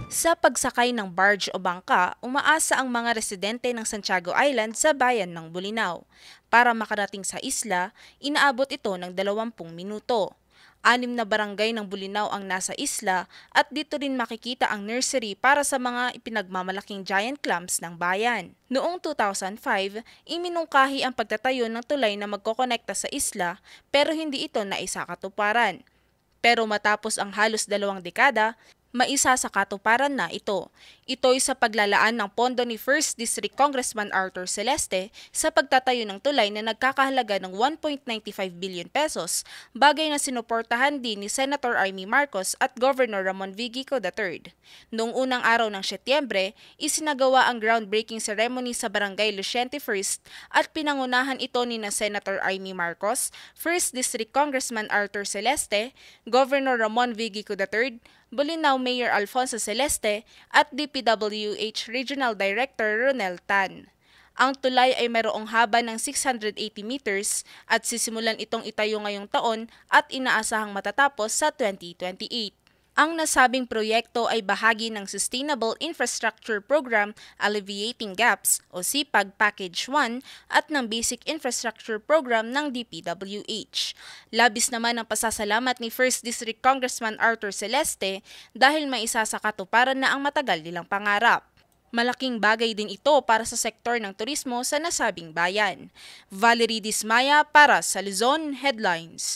Sa pagsakay ng barge o bangka, umaasa ang mga residente ng Santiago Island sa bayan ng Bolinao. Para makarating sa isla, inaabot ito ng 20 minuto. 6 na barangay ng Bolinao ang nasa isla at dito rin makikita ang nursery para sa mga ipinagmamalaking giant clams ng bayan. Noong 2005, iminungkahi ang pagtatayo ng tulay na magkokonekta sa isla pero hindi ito naisakatuparan. Pero matapos ang halos 2 dekada, maisa sa katuparan na ito. Ito'y sa paglalaan ng pondo ni 1st District Congressman Arthur Celeste sa pagtatayo ng tulay na nagkakahalaga ng 1.95 billion pesos, bagay na sinuportahan din ni Senator Amy Marcos at Governor Ramon V. Gico III. Noong unang araw ng Setyembre, isinagawa ang groundbreaking ceremony sa Barangay Luciente 1st at pinangunahan ito ni na Senator Amy Marcos, 1st District Congressman Arthur Celeste, Governor Ramon V. Gico III, Bolinao Mayor Alfonso Celeste at DPWH Regional Director Ronel Tan. Ang tulay ay mayroong haba ng 680 meters at sisimulan itong itayo ngayong taon at inaasahang matatapos sa 2028. Ang nasabing proyekto ay bahagi ng Sustainable Infrastructure Program Alleviating Gaps o SIPAG Package 1 at ng Basic Infrastructure Program ng DPWH. Labis naman ang pasasalamat ni 1st District Congressman Arthur Celeste dahil maisa sa katuparan na ang matagal nilang pangarap. Malaking bagay din ito para sa sektor ng turismo sa nasabing bayan. Valerie Dismaya para sa Luzon Headlines.